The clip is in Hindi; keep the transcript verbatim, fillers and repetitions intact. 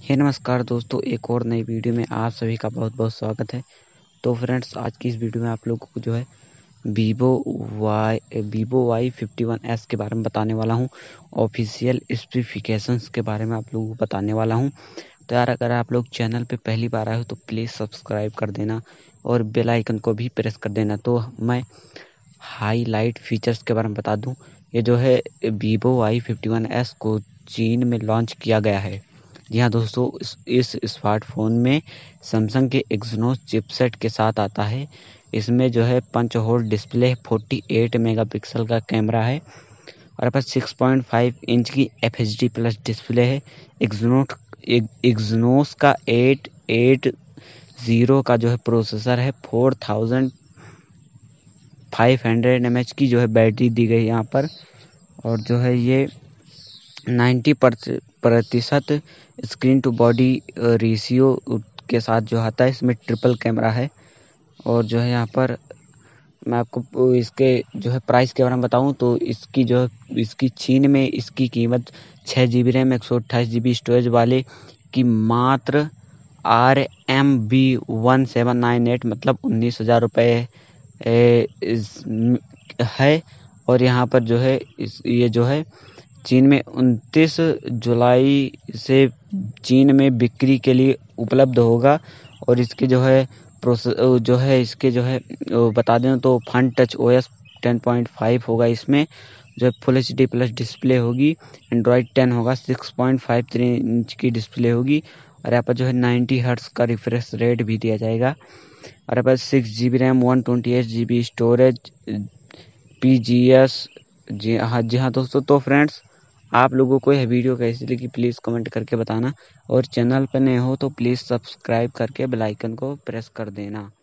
हे नमस्कार दोस्तों, एक और नई वीडियो में आप सभी का बहुत बहुत स्वागत है। तो फ्रेंड्स, आज की इस वीडियो में आप लोगों को जो है Vivo Y Vivo Y fifty one S के बारे में बताने वाला हूं। ऑफिशियल स्पेसिफिकेशंस के बारे में आप लोगों को बताने वाला हूं। तो यार, अगर आप लोग चैनल पे पहली बार आए हो तो प्लीज़ सब्सक्राइब कर देना और बेल आइकन को भी प्रेस कर देना। तो मैं हाईलाइट फीचर्स के बारे में बता दूँ। ये जो है Vivo Y fifty one S को चीन में लॉन्च किया गया है। जी हाँ दोस्तों, इस, इस स्मार्टफोन में सैमसंग के एक्सिनोस चिपसेट के साथ आता है। इसमें जो है पंच होल डिस्प्ले, अड़तालीस मेगापिक्सल का कैमरा है और पास सिक्स पॉइंट फाइव इंच की F H D plus display है। एक्सिनोस एक्सिनोस का एट एट ज़ीरो का जो है प्रोसेसर है। Four thousand five hundred M H की जो है बैटरी दी गई यहाँ पर। और जो है ये नाइन्टी प्रतिशत स्क्रीन टू बॉडी रेशियो के साथ जो आता है। इसमें ट्रिपल कैमरा है। और जो है यहाँ पर मैं आपको इसके जो है प्राइस के बारे में बताऊँ तो इसकी जो है इसकी चीन में इसकी कीमत छः जी बी रैम एक सौ अट्ठाईस जी बी स्टोरेज वाले की मात्र R M B one seven nine eight मतलब उन्नीस हज़ार रुपये है। और यहाँ पर जो है इस ये जो है चीन में उनतीस जुलाई से चीन में बिक्री के लिए उपलब्ध होगा। और इसके जो है प्रोसेस जो है इसके जो है बता दें तो Funtouch O S ten point five होगा। इसमें जो है full H D plus display होगी। एंड्रॉयड टेन होगा। Six point five three inch की डिस्प्ले होगी। और यहाँ पर जो है नाइन्टी हर्ट्स का रिफ्रेश रेट भी दिया जाएगा। और यहाँ पर six G B RAM one twenty eight G B storage P G S. जी हाँ जी हाँ दोस्तों, तो फ्रेंड्स, आप लोगों को यह वीडियो कैसी लगी प्लीज़ कमेंट करके बताना। और चैनल पर नए हो तो प्लीज़ सब्सक्राइब करके बेल आइकन को प्रेस कर देना।